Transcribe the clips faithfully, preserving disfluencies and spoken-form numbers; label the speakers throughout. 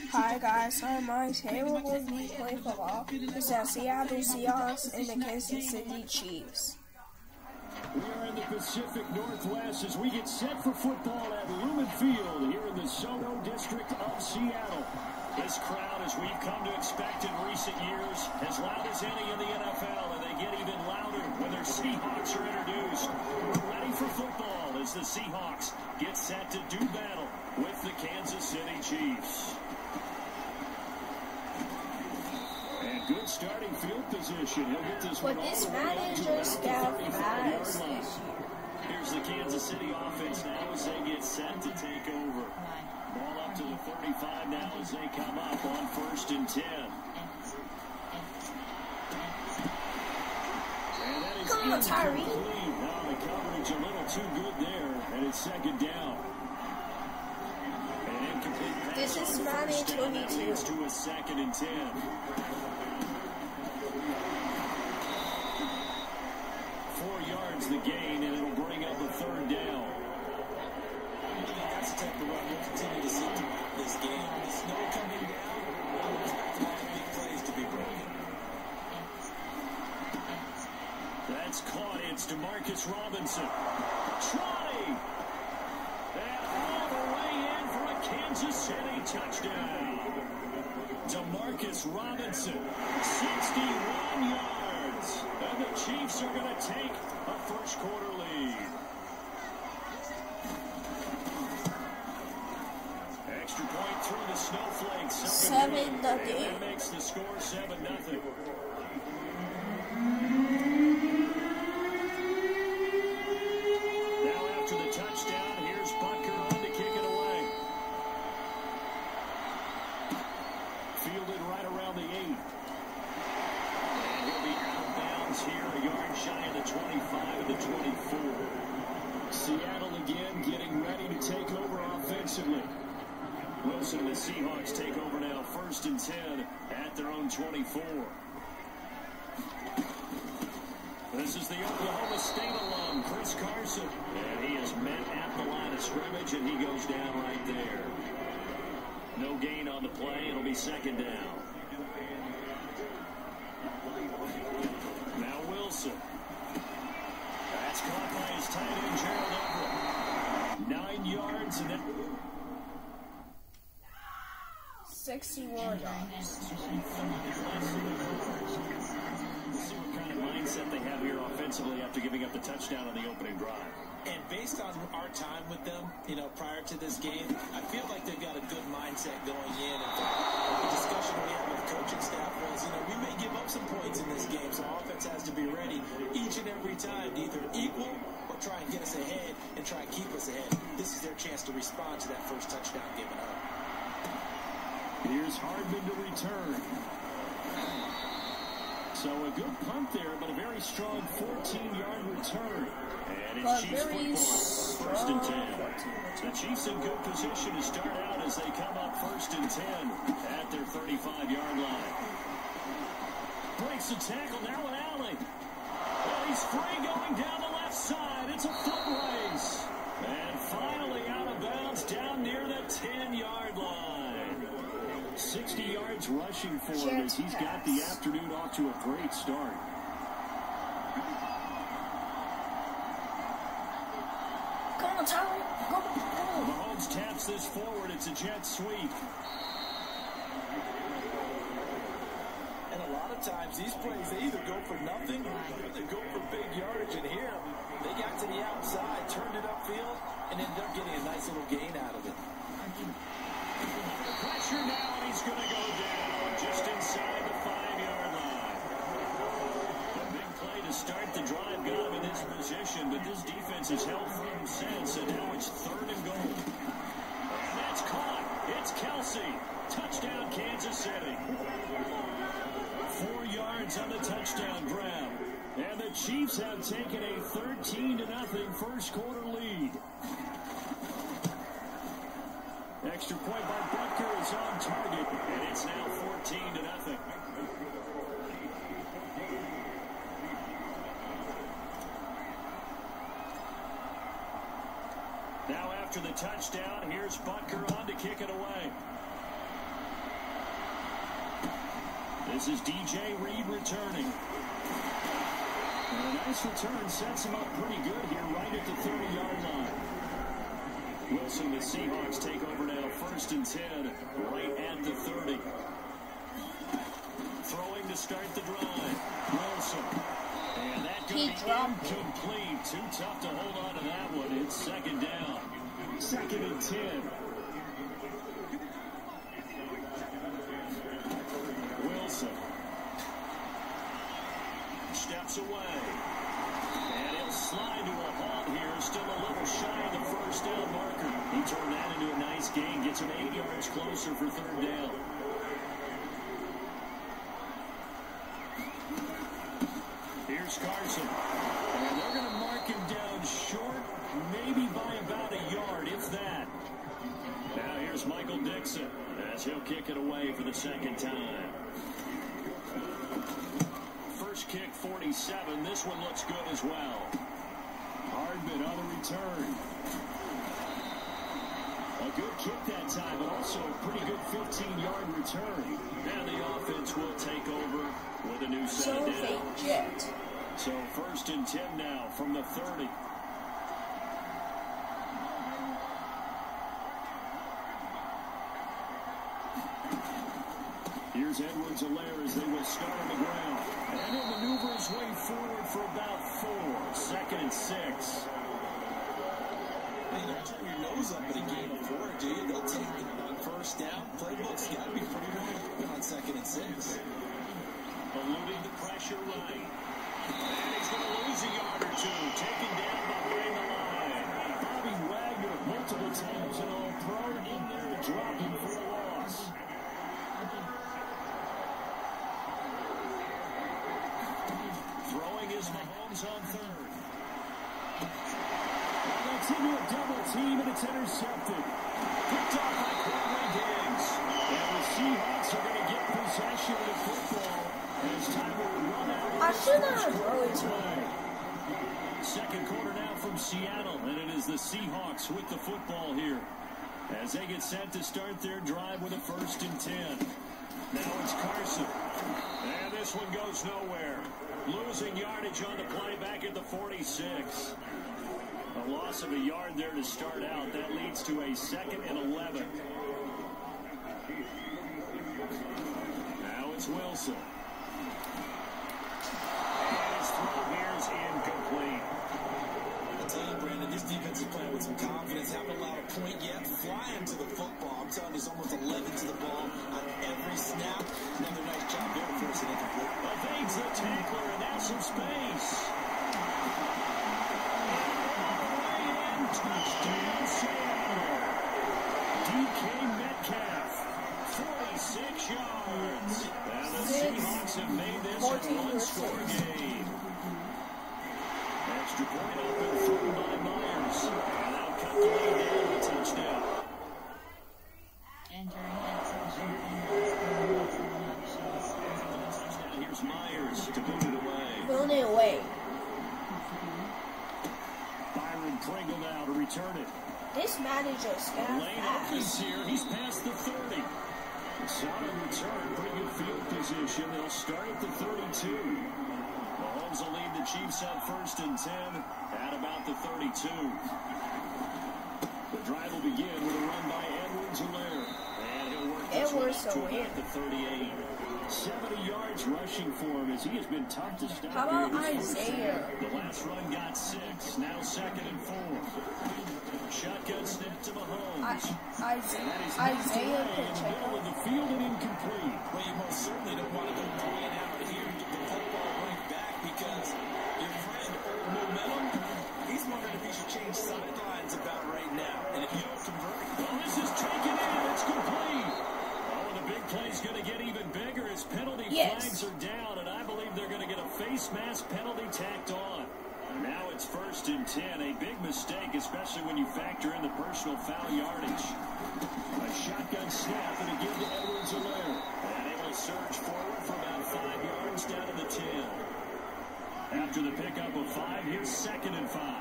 Speaker 1: Hi guys, I'm Mike. Today we're going to be playing football. It's the Seattle Seahawks and the Kansas City Chiefs.
Speaker 2: We are in the Pacific Northwest as we get set for football at Lumen Field here in the Soto district of Seattle. This crowd, as we've come to expect in recent years, as loud as any in the N F L, and they get even louder when their Seahawks are introduced. We're ready for football as the Seahawks get set to do battle with the Kansas City Chiefs. And good starting field position. He'll get this one all the way up to about the thirty-five yard line. Here's the Kansas City offense now as they get set to take over. Ball up to the thirty-five now as they come up on first and ten. And that is
Speaker 1: Come on, Tyree.
Speaker 2: Now the coverage a little too good there, and it's second down. An incomplete pass.
Speaker 1: This is
Speaker 2: on
Speaker 1: Manny
Speaker 2: first down. That
Speaker 1: twenty-two.
Speaker 2: leads to a second and ten. Four yards the gain, and it'll bring up a third down.
Speaker 3: That's the type of run we'll continue to see this game. The snow coming down, we'll expect a lot of big plays to be broken.
Speaker 2: That's caught. It's DeMarcus Robinson. Try! And all the way in for a Kansas City touchdown. DeMarcus Robinson, sixty-one yards. And the Chiefs are going to take a first quarter lead. Extra point through the snowflakes.
Speaker 1: Seven nothing.
Speaker 2: And that makes the score seven nothing. Now after the touchdown, here's Butker on to kick it away. Fielded right around the eight. And he'll be out of bounds here, a yard shy of the twenty-five and the twenty-four. Seattle again getting ready to take over offensively. Wilson and the Seahawks take over now, first and ten at their own twenty-four. This is the Oklahoma State alum, Chris Carson. And he is met at the line of scrimmage, and he goes down right there. No gain on the play. It'll be second down. Now Wilson. That's caught by his tight end, Gerald Everett. Nine yards, and then
Speaker 1: sixty-one yards.
Speaker 2: See what kind of mindset they have here offensively after giving up the touchdown on the opening drive.
Speaker 3: And based on our time with them, you know, prior to this game, I feel like they've got a good mindset going in. In fact, the discussion we had with the coaching staff was, you know, we may give up some points in this game, so offense has to be ready each and every time to either equal or try and get us ahead and try and keep us ahead. This is their chance to respond to that first touchdown given up.
Speaker 2: Here's Hardman to return. So a good punt there, but a very strong fourteen yard return. And it's
Speaker 1: But
Speaker 2: Chiefs
Speaker 1: very
Speaker 2: football, first and ten.
Speaker 1: strong.
Speaker 2: The Chiefs in good position to start out as they come up first and ten at their thirty-five yard line. Breaks the tackle, now an alley. Well, he's free going down the left side. It's a foot race. And finally out of bounds down near the ten yard line. sixty yards rushing for him as he's got the afternoon off to a great start.
Speaker 1: Come on, Tyree. Go, go.
Speaker 2: Mahomes taps this forward. It's a jet sweep.
Speaker 3: And a lot of times, these plays, they either go for nothing or they go for big yardage. And here, they got to the outside, turned it upfield, and ended up getting a nice little gain out of it.
Speaker 2: Pressure now, and he's going to go down just inside the five yard line. A big play to start the drive got him in this position, but this defense has held firm since, and now it's third and goal. And that's caught. It's Kelsey. Touchdown, Kansas City. Four yards on the touchdown grab. And the Chiefs have taken a thirteen to nothing first quarter lead. Extra point by Butker is on target, and it's now fourteen to nothing. Now after the touchdown, here's Butker on to kick it away. This is D J Reed returning. And a nice return sets him up pretty good here right at the thirty-yard line. Wilson, the Seahawks take over now, first and ten, right at the thirty. Throwing to start the drive. Wilson. And that could be incomplete. Too tough to hold on to that one. It's second down. Second and ten. Wilson. Steps away. And he'll slide to a halt here. Still a little shy of the first down marker. He turned that into a nice gain. Gets him eight yards closer for third down. Here's Carson. And they're going to mark him down short, maybe by about a yard, if that. Now here's Michael Dixon as he'll kick it away for the second time. First kick, forty-seven. This one looks good as well. Hardman on the return. A good kick that time, but also a pretty good fifteen-yard return. And the offense will take over with a new set
Speaker 1: So
Speaker 2: down.
Speaker 1: they jet.
Speaker 2: So first and ten now from the thirty. Here's Edwards-Helaire as they will start on the ground. And he'll maneuver his way forward for about four. Second and six.
Speaker 3: Hey, don't turn your nose up at a game of four, do you? They'll take it on first down. Playbook's got to be pretty good on second and six.
Speaker 2: Eluding the pressure right. And he's going to lose a yard or two. Taken down behind the line. Bobby Wagner multiple times and all thrown in there to drop him for a loss. Throwing is Mahomes on third. And that's into a double team and it's intercepted. Picked off by Quentin Diggs. And the Seahawks are going to get possession of the football.
Speaker 1: I should not have thrown it to him.
Speaker 2: Second quarter now from Seattle, and it is the Seahawks with the football here as they get set to start their drive with a first and ten. Now it's Carson, and this one goes nowhere. Losing yardage on the play back at the forty-six. A loss of a yard there to start out. That leads to a second and eleven. Now it's Wilson. Incomplete.
Speaker 3: I tell you, Brandon, this defense is playing with some confidence. Haven't allowed a point yet. Flying to the football. I'm telling you, there's almost eleven to the ball on every snap. Another nice job there to force it incomplete.
Speaker 2: Evades the tackler, and now some space. And touchdown, Seattle. D K Metcalf, forty-six yards. And the Seahawks have made this a one-score game. Extra point open through by Myers. And that'll cut the lead down to touchdown. Here's Myers to boot it away.
Speaker 1: Thrown it away.
Speaker 2: Byron Pringle now to return it.
Speaker 1: This manager's got
Speaker 2: Lane opens
Speaker 1: fast.
Speaker 2: here. He's past the thirty. Solid return. Pretty good field position. They'll start at the thirty-two. Mahomes will lead the Chiefs up first and ten at about the thirty-two. The drive will begin with a run by Edwards-Helaire. And he'll work this one up to about the thirty-eight. seventy yards rushing for him as he has been tough to stop.
Speaker 1: How about Isaiah?
Speaker 2: The last run got six. Now second and four. Shotgun snap to Mahomes.
Speaker 1: I, Isaiah, Isaiah
Speaker 2: in the middle of the field and incomplete.
Speaker 3: Well, you most certainly don't want to go three and out here and get the football right back because your friend, old momentum, he's wondering if he should change sidelines about right now. And if you don't convert,
Speaker 2: well, this is taken in. It's complete. Oh, and the big play's going to get even bigger as penalty
Speaker 1: yes.
Speaker 2: flags are down, and I believe they're going to get a face mask penalty tacked on. Now it's first and ten. A big mistake, especially when you factor in the personal foul yardage. A shotgun snap and a give to Edwards-Helaire. And it will surge forward for about five yards down to the ten. After the pickup of five, here's second and five.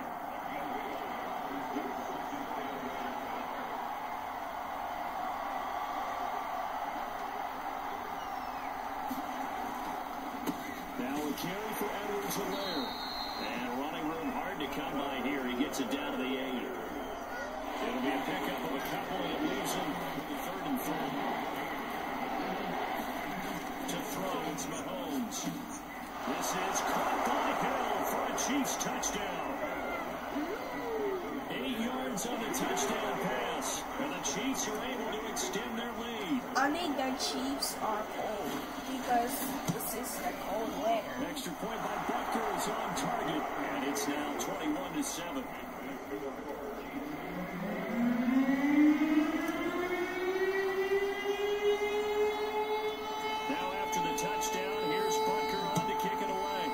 Speaker 2: carry for Edwards-Helaire. And running room hard to come by here. He gets it down to the eight. It'll be a pickup of a couple, and it leaves him with the third and four. To throw, it's Mahomes. This is caught by Hill for a Chiefs touchdown. Eight yards on the touchdown pass. And the Chiefs are able to extend their lead.
Speaker 1: I think the Chiefs are cold because this is the cold weather.
Speaker 2: Extra point by Butker is on target. And it's now twenty-one to seven. Now after the touchdown, here's Butker on to kick it away.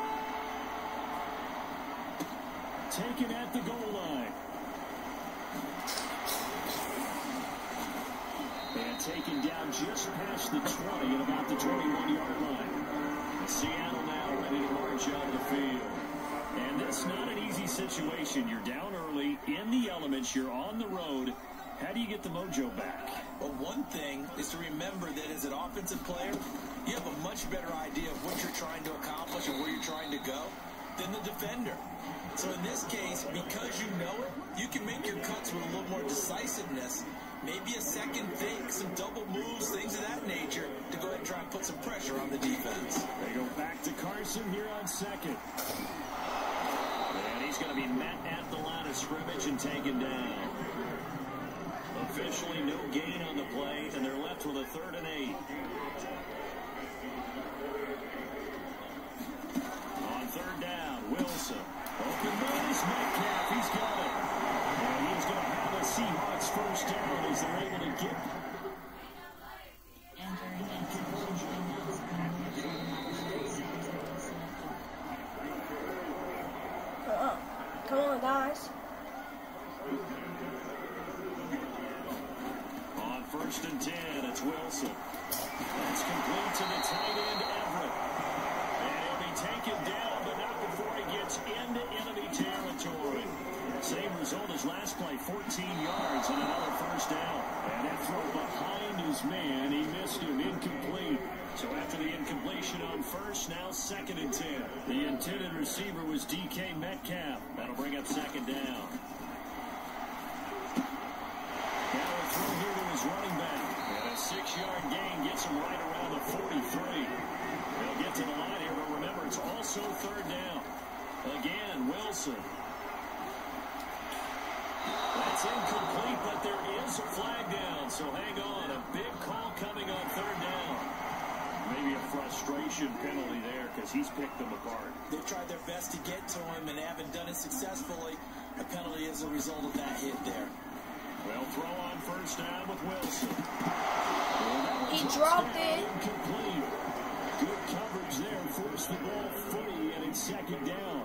Speaker 2: Taken at the goal line. And taken down just past the twenty at about the twenty-one-yard line. Seattle now ready to march out of the field. And that's not an easy situation. You're down early, in the elements, you're on the road. How do you get the mojo back?
Speaker 3: Well, one thing is to remember that as an offensive player, you have a much better idea of what you're trying to accomplish and where you're trying to go than the defender. So in this case, because you know it, you can make your cuts with a little more decisiveness. Maybe a second fake, some double moves, things of that nature, to go ahead and try and put some pressure on the defense.
Speaker 2: They go back to Carson here on second. And he's going to be met at the line of scrimmage and taken down. Officially no gain on the play, and they're left with a third and eight. On third down, Wilson. Open man is Metcalf. He's got it. And he's going to have the Seahawks first down as they're able to get.
Speaker 1: Uh, come on, guys.
Speaker 2: On first and ten, it's Wilson. That's complete to the tight end, Everett. And he'll be taken down, but not before he gets into enemy territory. Same result as last play, fourteen yards and another first down. And that throw behind his man, he missed him, incomplete. So after the incompletion on first, now second and ten. The intended receiver was D K Metcalf. That'll bring up second down. Now a throw here to his running back. And a six-yard gain gets him right around the forty-three. They'll get to the line here, but remember, it's also third down. Again, Wilson. That's incomplete, but there is a flag down, so hang on. A big call coming on third down. Maybe a frustration penalty there because he's picked them apart.
Speaker 3: They've tried their best to get to him and haven't done it successfully. A penalty as a result of that hit there.
Speaker 2: Well, throw on first down with Wilson.
Speaker 1: He dropped it.
Speaker 2: Incomplete. Good coverage there. Forced the ball free, and it's second down.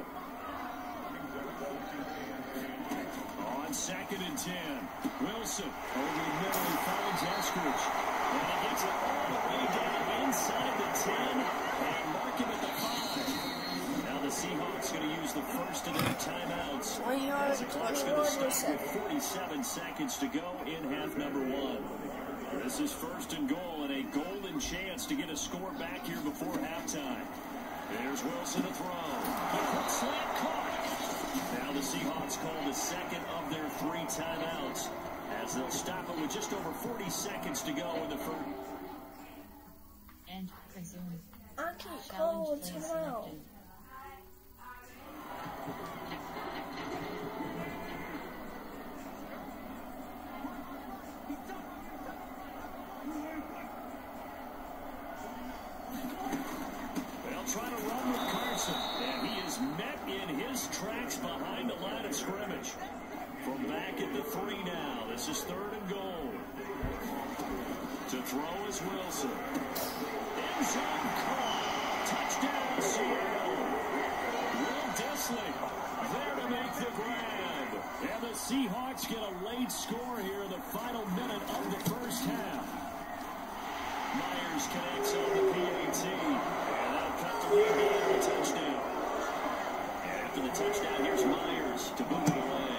Speaker 2: On second and ten, Wilson over the middle. He finds Eskridge. And he gets it all the way down inside the ten and mark him at the five. Now the Seahawks going to use the first of their timeouts.
Speaker 1: twenty
Speaker 2: As the clock's going to stop with
Speaker 1: yards.
Speaker 2: forty-seven seconds to go in half number one. This is first and goal and a golden chance to get a score back here before halftime. There's Wilson to throw. The quick slant caught. Now the Seahawks call the second of their three timeouts as they'll stop it with just over forty seconds to go in the first.
Speaker 4: And resume.
Speaker 1: I can't call a timeout.
Speaker 2: They'll try to run with Carson, and he is met in his tracks behind the line of scrimmage. From back at the three now, this is third and goal. To throw is Wilson. End zone caught. Touchdown, Seattle. Will Dissly there to make the grab. And the Seahawks get a late score here in the final minute of the first half. Myers connects on the P A T. And that'll cut the lead down to a touchdown. And after the touchdown, here's Myers to boot it away.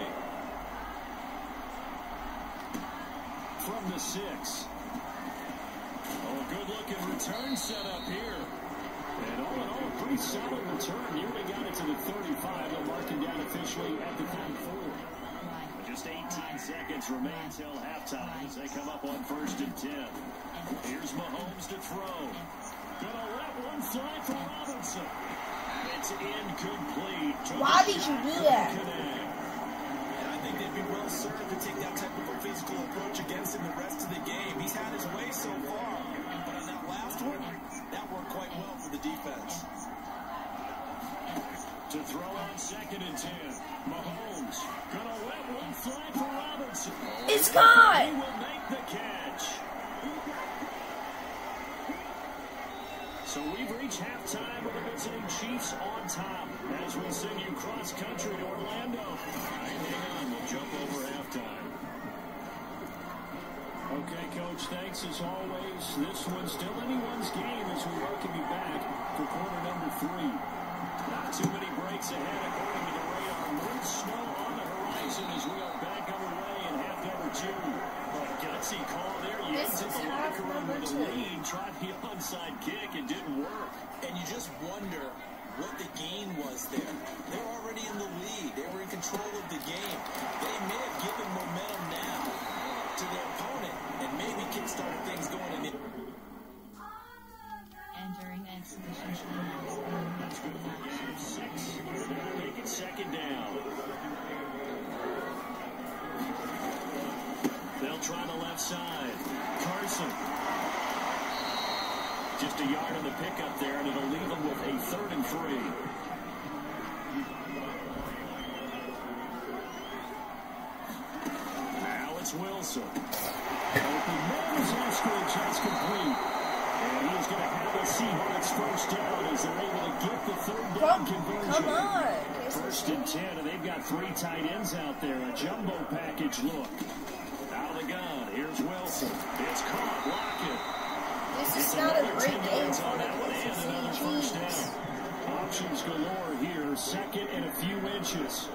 Speaker 2: From the six. Oh, good-looking return set up here. And all in all, a pretty solid return. Nearly got it to the thirty-five. They'll mark him down officially at the thirty-four. Just eighteen seconds remain till halftime as they come up on first and ten. Here's Mahomes to throw. Gonna let one fly for Robinson. It's incomplete.
Speaker 1: Why did you do that?
Speaker 3: And I think they'd be well served to take that type of a physical approach against him the rest of the game. He's had his way so far, but on that last one, that worked quite well for the defense.
Speaker 2: To throw on second and ten. Mahomes gonna let one fly for Robinson.
Speaker 1: It's caught.
Speaker 2: He will make the catch. So we've reached halftime with the visiting Chiefs on top as we send you cross country to Orlando. Hang on, we'll jump over halftime. Okay, Coach, thanks as always. This one's still anyone's game as we welcome you back for quarter number three. Not too many breaks ahead according to the radar. More snow on the horizon as we are back underway in half number two. But gutsy call there. You
Speaker 1: This
Speaker 2: into
Speaker 1: is
Speaker 2: the
Speaker 1: half
Speaker 2: locker room
Speaker 1: number
Speaker 2: with a
Speaker 1: two.
Speaker 2: lead. Tried the onside kick. It didn't work.
Speaker 3: And you just wonder what the gain was there. They're already in the lead. They were in control of the game. They may have given momentum now to their opponent and maybe kick-started things going in it.
Speaker 4: Entering exhibition
Speaker 2: That's good for game six. They'll make it second down. They'll try the left side. Carson. Just a yard on the pickup there, and it'll leave them with a third and three. Now it's Wilson. Open man is Eskridge. That's complete. And he's going to have the Seahawks first down as they're able to get the third down
Speaker 1: Come,
Speaker 2: conversion.
Speaker 1: come on.
Speaker 2: First and ten, and they've got three tight ends out there. A jumbo package look. Out of the gun. Here's Wilson. It's caught. Lockett.
Speaker 1: This is
Speaker 2: It's
Speaker 1: not a
Speaker 2: another
Speaker 1: great
Speaker 2: ten
Speaker 1: game
Speaker 2: yards
Speaker 1: for
Speaker 2: on
Speaker 1: the
Speaker 2: that one, and
Speaker 1: Kansas
Speaker 2: another
Speaker 1: City
Speaker 2: first
Speaker 1: Chiefs.
Speaker 2: down. Options galore here. Second and a few inches.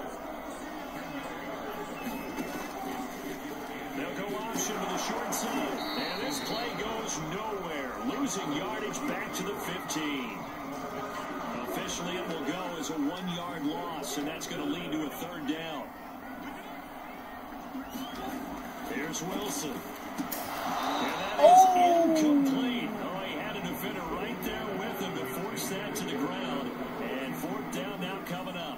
Speaker 2: They'll go option to the short side. And this play goes nowhere. Losing yardage back to the fifteen. Officially, it will go as a one-yard loss, and that's going to lead to a third down. Here's Wilson. And that is
Speaker 1: Oh.
Speaker 2: incomplete. Oh, he had a defender right there with him to force that to the ground. And fourth down now coming up.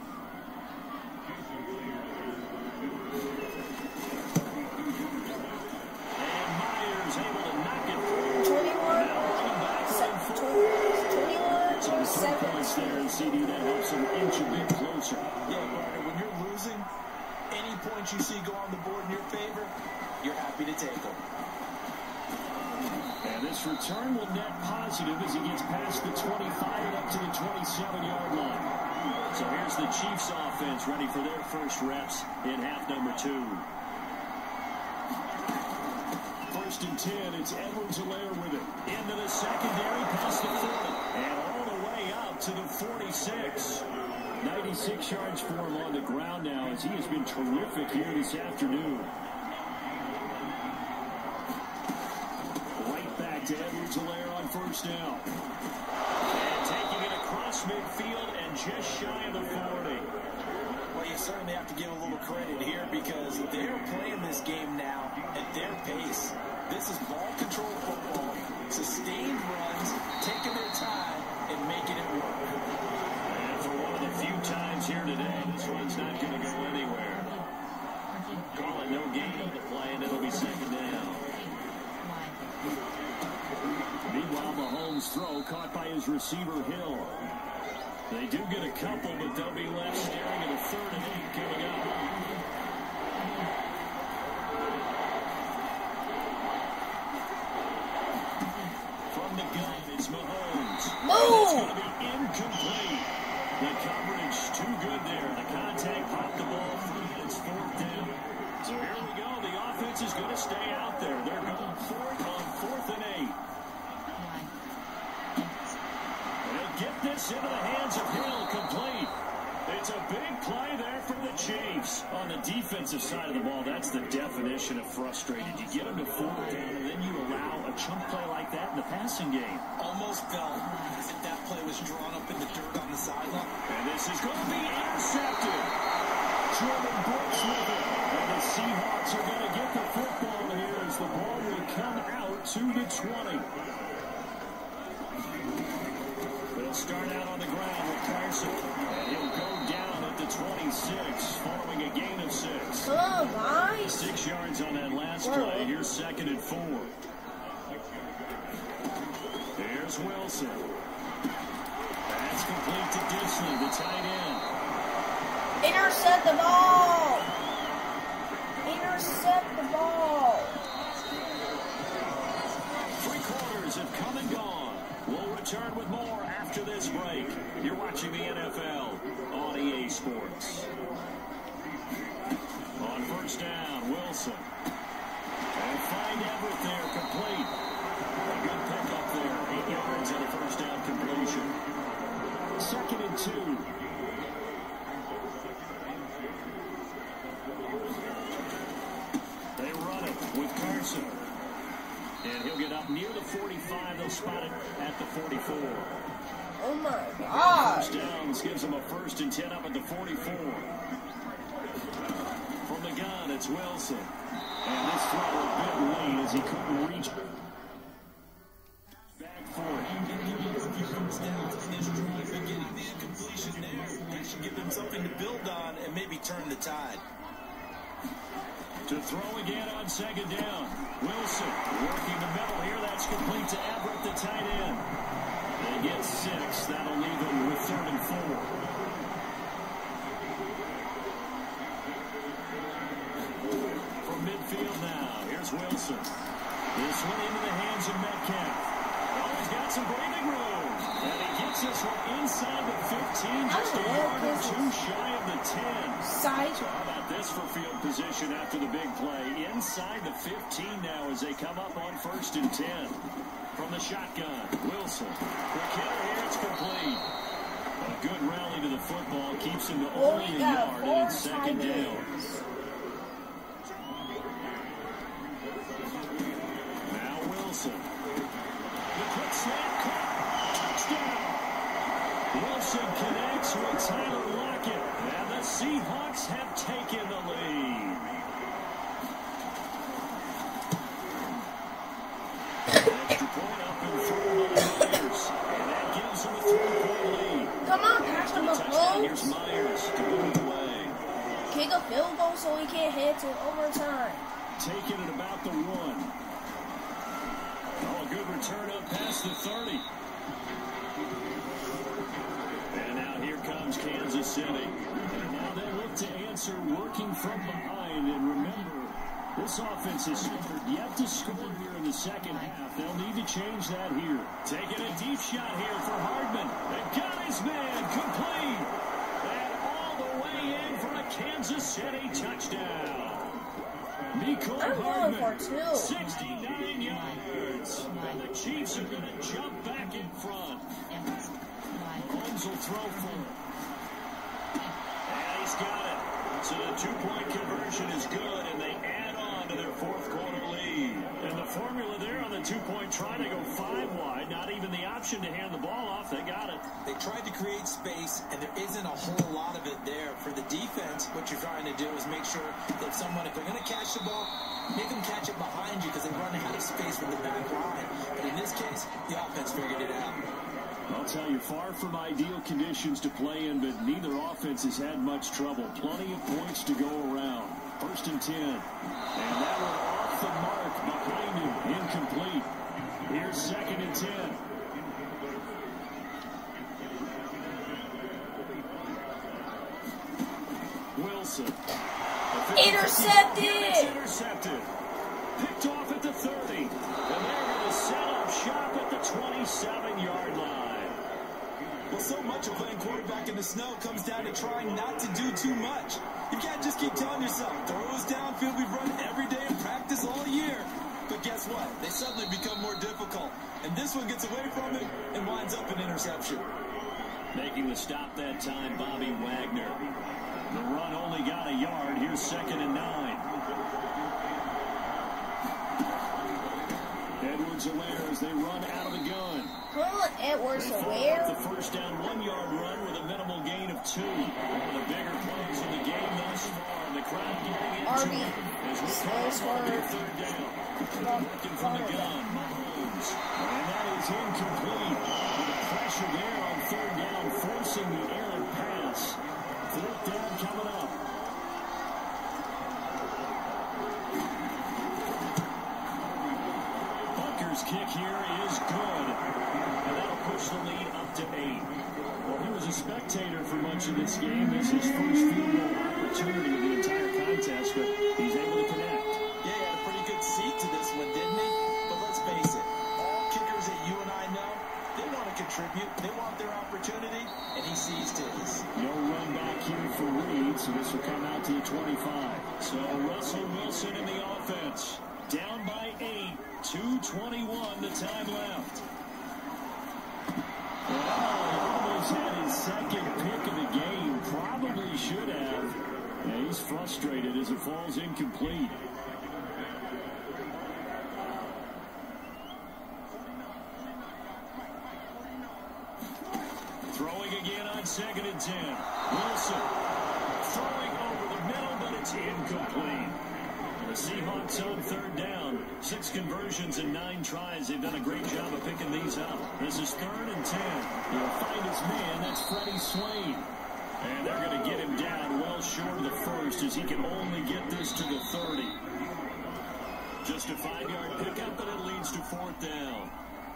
Speaker 2: And Myers able to knock it through.
Speaker 1: twenty-one,
Speaker 2: Now running back
Speaker 1: se-
Speaker 2: on fourth.
Speaker 1: twenty-one,
Speaker 2: So the three
Speaker 1: seven.
Speaker 2: points there, and C D, that helps them inch a bit closer.
Speaker 3: Yeah, Carter, when you're losing, any points you see go on the board in your favor, you're happy to take them.
Speaker 2: And this return will net positive as he gets past the twenty-five and up to the twenty-seven-yard line. So here's the Chiefs offense ready for their first reps in half number two. First and ten, it's Edwards-Helaire with it. Into the secondary, past the forty, and all the way up to the forty-six. ninety-six yards for him on the ground now as he has been terrific here this afternoon. Right back to Edwards-Helaire on first down. And taking it across midfield and just shy of the forty.
Speaker 3: Well, you certainly have to give a little credit here because they're playing this game now at their pace. This is ball control football, sustained runs, taking their time, and making it work.
Speaker 2: And for one of the few times here today, this one's not going to go anywhere. Call it no gain on the play, and it'll be second down. Meanwhile, Mahomes' throw caught by his receiver, Hill. They do get a couple, but they'll be left staring at a third and eight coming up. From the gun, it's Mahomes.
Speaker 1: Move!
Speaker 2: It's going to be incomplete. The coverage too good there. The contact popped the ball free. It's fourth down. So here we go. The offense is going to stay out there. They're going for it on fourth and eight. They'll get this into the hands of Hill, complete. It's a big play there for the Chiefs on the defense. offensive side of the ball, that's the definition of frustrated. You get them to fourth down, and then you allow a chunk play like that in the passing game.
Speaker 3: Almost felt as if that play was drawn up in the dirt on the sideline.
Speaker 2: And this is going to be intercepted. Jordan Brooks with it. And the Seahawks are going to get the football here as the ball will come out to the twenty. They'll start out on the ground with Carson. And he'll go down at the twenty-six, following a gain of six.
Speaker 1: Oh, guys.
Speaker 2: Six yards on that last
Speaker 1: Whoa.
Speaker 2: play. Here's second and four. There's Wilson. That's complete to Disley, the tight end.
Speaker 1: Intercept the ball. Intercept the ball.
Speaker 2: Three quarters have come and gone. We'll return with more after this break. You're watching the N F L on E A Sports. On first down, Wilson. And find Everett there, complete. A good pickup there. Eight yards on a first down completion. Second and two. They run it with Carson. And he'll get up near the forty-five. They'll spot it at the forty-four.
Speaker 1: Oh my God.
Speaker 2: First downs gives them a first and ten up at the forty-four. From the gun, it's Wilson. And this throw a bit late as he couldn't reach. Back for it.
Speaker 3: Getting the incompletion there, that should give them something to build on and maybe turn the tide.
Speaker 2: To throw again on second down. Wilson working the middle here. That's complete to Everett, the tight end. They get six. That'll leave them with third and four. From midfield now, here's Wilson. This one into the hands of Metcalf. Oh, he's got some breathing room. And he gets this one inside the fifteen, just a yard or two shy of the ten.
Speaker 1: Side.
Speaker 2: How about this for field position after the big play? Inside the fifteen now as they come up on first and ten. From the shotgun, Wilson. Quick hitter here, it's complete. A good rally to the football keeps him to
Speaker 1: Well,
Speaker 2: only
Speaker 1: we
Speaker 2: a
Speaker 1: got
Speaker 2: yard,
Speaker 1: four
Speaker 2: and it's second
Speaker 1: tight
Speaker 2: down.
Speaker 1: ends.
Speaker 2: Now Wilson. The quick snap, caught. Touchdown. Wilson connects with Tyler Lockett, and the Seahawks have taken the lead. Extra point up and through by Myers, and that gives them a three-point lead.
Speaker 1: Come on, Patrick
Speaker 2: Touchdown, here's
Speaker 1: Mahomes.
Speaker 2: Myers to go the way.
Speaker 1: Kick a field goal so we can't head to overtime.
Speaker 2: Taking it about the one. Oh, a good return up past the thirty. And now here comes Kansas City. And now they look to answer working from behind. And remember, this offense has yet to score here in the second half. They'll need to change that here. Taking a deep shot here for Hardman. And got his man complete. And all the way in for a Kansas City touchdown. Nico
Speaker 1: I'm going
Speaker 2: Hardman,
Speaker 1: for two.
Speaker 2: sixty-nine yards. And the Chiefs are going to jump back in front. Mahomes will throw for it. And he's got it. So the two-point conversion is good, and they add on to their fourth quarter lead. And the formula there on the two-point try to go five wide, not even the option to hand the ball off. They got it.
Speaker 3: They tried to create space, and there isn't a whole lot of it there. For the defense, what you're trying to do is make sure that someone, if they're going to catch the ball, make them catch it behind you because they run out of space with the back line. But in this case, the offense figured it out.
Speaker 2: I'll tell you, far from ideal conditions to play in, but neither offense has had much trouble. Plenty of points to go around. First and ten. And that one off the mark behind him. Incomplete. Here's second and ten. Wilson.
Speaker 1: Intercepted!
Speaker 2: It's intercepted. Picked off at the thirty. And they're going to set up shop at the twenty-seven-yard line.
Speaker 3: Well, so much of playing quarterback in the snow comes down to trying not to do too much. You can't just keep telling yourself, throws downfield we've run every day in practice all year. But guess what? They suddenly become more difficult. And this one gets away from it and winds up an interception.
Speaker 2: Making the stop that time, Bobby Wagner. The run only got a yard. Here's second and nine. Edwards-Helaire as they run out of the gun.
Speaker 1: Come on, Edwards-Helaire.
Speaker 2: The first down one-yard run with a minimal gain of two. One of the bigger plays in the game thus far. And the crowd getting into
Speaker 1: R B.
Speaker 2: it as we come up on third down. Working from the gun, Mahomes. And that is incomplete. With the pressure there on third down, forcing the errant pass. Fourth down coming up. Butker's kick here is good. And that'll push the lead up to eight. Well, he was a spectator for much of this game. This is his first field goal opportunity of the entire contest, but he's able to connect.
Speaker 3: Yeah, he had a pretty good seat to this one, didn't he? But let's face it, all kickers that you and I know, they want to contribute. They want their opportunity, and he seized his.
Speaker 2: No run back here for Reed, so this will come out to the twenty-five. So Russell Wilson in the offense. Down by eight, two twenty-one, the time left. Oh, almost had his second pick of the game. Probably should have. Yeah, he's frustrated as it falls incomplete. Throwing again on second and ten. Wilson throwing over the middle, but it's incomplete. The Seahawks on third down. Six conversions and nine tries. They've done a great job of picking these up. This is third and ten. He'll find his man. That's Freddie Swain. And they're going to get him down well short of the first as he can only get this to the thirty. Just a five-yard pickup, and it leads to fourth down.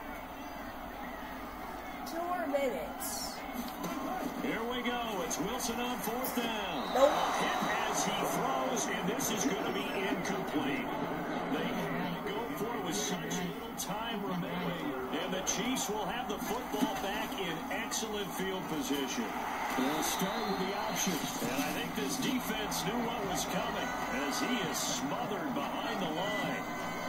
Speaker 1: Two more minutes.
Speaker 2: Here we go. It's Wilson on fourth down.
Speaker 1: Nope.
Speaker 2: Hit as he throws, and this is going to be incomplete. They had to go for it with such little time remaining, and the Chiefs will have the football back in excellent field position. They'll start with the option, and I think this defense knew what was coming as he is smothered behind the line.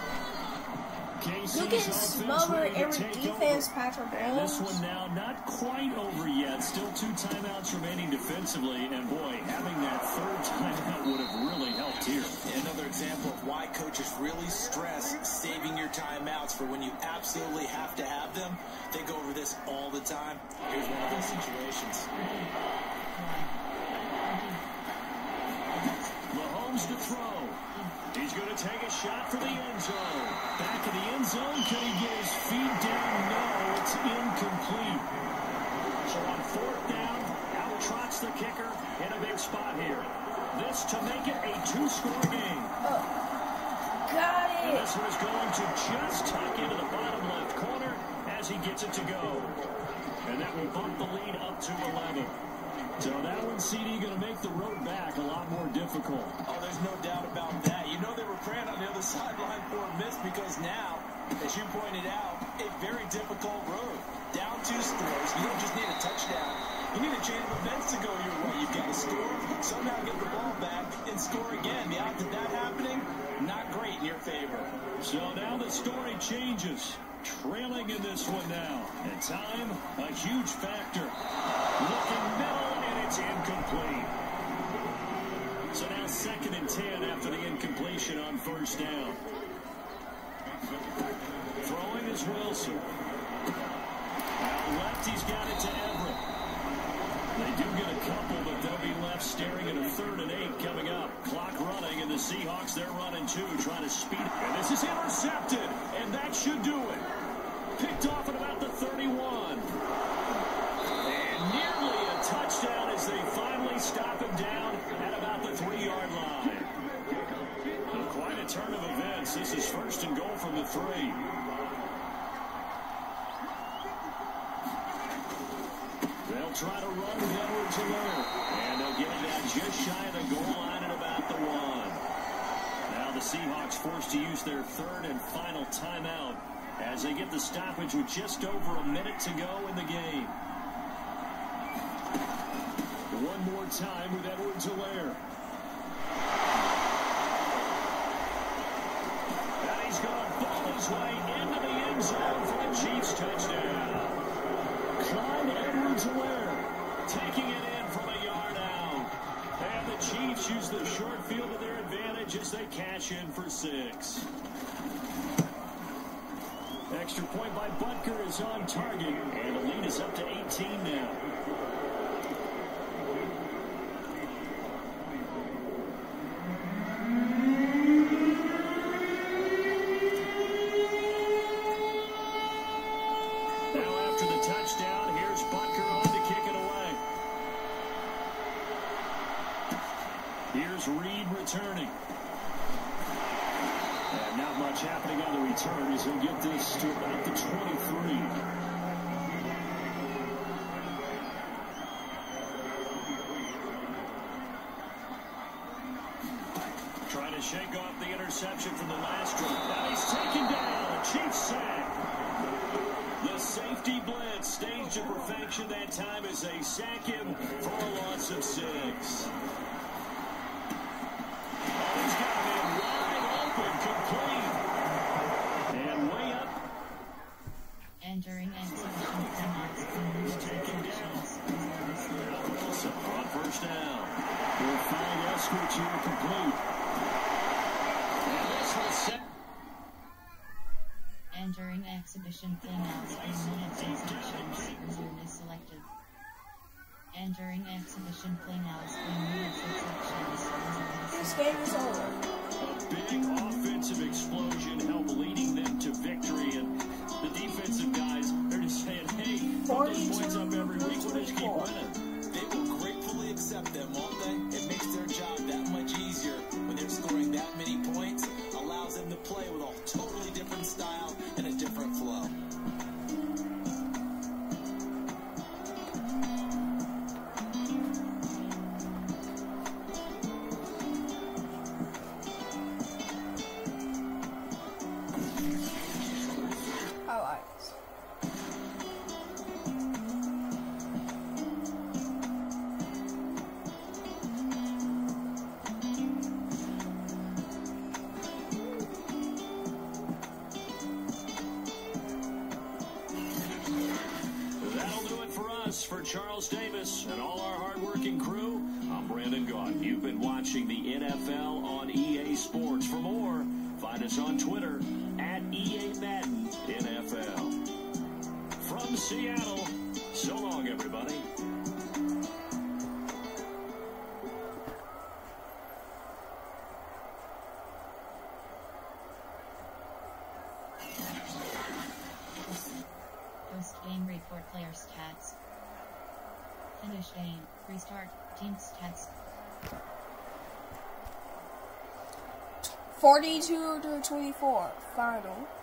Speaker 1: You can smother every defense, Patrick
Speaker 2: And this
Speaker 1: Mahomes.
Speaker 2: one now not quite over yet. Still two timeouts remaining defensively. And boy, having that third timeout would have really helped here.
Speaker 3: Another example of why coaches really stress saving your timeouts for when you absolutely have to have them. They go over this all the time. Here's one of those situations.
Speaker 2: Mahomes to throw. He's going to take a shot for the end zone. Back in the end zone. Can he get his feet down? No, it's incomplete. So on fourth down, out trots the kicker in a big spot here. This to make it a two-score game.
Speaker 1: Oh. Got it.
Speaker 2: And this one is going to just tuck into the bottom left corner as he gets it to go. And that will bump the lead up to eleven. So that one, C D, going to make the road back a lot more difficult.
Speaker 3: Oh, there's no doubt about that. You know they were praying on the other sideline for a miss because now, as you pointed out, a very difficult road. Down two scores. You don't just need a touchdown. You need a chain of events to go your way. You've got to score, somehow get the ball back, and score again. The odds of that happening, not great in your favor.
Speaker 2: So now the story changes. Trailing in this one now. And time, a huge factor. Looking middle, and it's incomplete. So now second and ten after the incompletion on first down. Throwing is Wilson. Out left, he's got it to Everett. They do get a couple, but they'll be left staring at a third and eight coming up. Clock running, and the Seahawks, they're running two, trying to speed. And this is intercepted, and that should do it. Picked off at about the thirty-one. And nearly a touchdown as they finally stop him down at about the three-yard line. Well, quite a turn of events. This is first and goal from the three. They'll try to run with Edwards-Helaire. And they'll get it down just shy of the goal line at about the one. Now the Seahawks forced to use their third and final timeout as they get the stoppage with just over a minute to go in the game. One more time with Edwards-Helaire. And he's going to ball his way into the end zone for the Chiefs touchdown. Clyde Edwards-Helaire taking it in from a yard out. And six. Extra point by Butker is on target, and the lead is up to eighteen now. Now after the touchdown, here's Butker on to kick it away. Here's Reed returning. And not much happening on the return as he'll get this to about the twenty-three. Trying to shake off the interception from the last drive. Now he's taken down. Chiefs sack. The safety blitz staged to perfection that time as they sack him for a loss of six. He's got to be wide open, complete. And way up.
Speaker 4: Entering execution timeouts.
Speaker 2: Taken down. Wilson on first down. We'll find Eskridge here complete. And this will set.
Speaker 4: Entering exhibition timeouts. Minutes exceptions. Resume is selected. Entering exhibition timeouts. Minutes exceptions.
Speaker 1: This game is over.
Speaker 2: A big offensive explosion helped leading them to victory, and the defensive guys, they're just saying, hey, put those points up every week, we'll just keep winning.
Speaker 3: They will gratefully accept them, won't they? It makes their job that much easier when they're scoring that many points. Allows them to play with a totally different style and a different flow.
Speaker 1: Highlights.
Speaker 2: That'll do it for us. For Charles Davis and all our hard-working crew, I'm Brandon Gaunt. You've been watching the N F L on E A Sports. For more, find us on Twitter at E A Madden N F L. From Seattle, so long, everybody.
Speaker 4: Post-game report player stats. Finish game. Restart. Team stats.
Speaker 1: forty-two to twenty-four. Final.